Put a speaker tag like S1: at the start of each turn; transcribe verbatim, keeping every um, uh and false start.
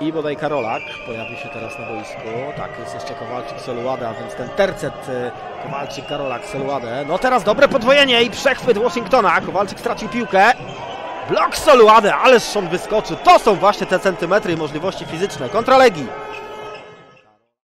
S1: i bodaj Karolak pojawi się teraz na boisku. Tak, jest jeszcze Kowalczyk, Soluada, a więc ten tercet Kowalczyk, Karolak, Soluadę. No teraz dobre podwojenie i przechwyt Washingtona. Kowalczyk stracił piłkę. Blok Soluadę, ależ on wyskoczył. To są właśnie te centymetry i możliwości fizyczne kontra Legii.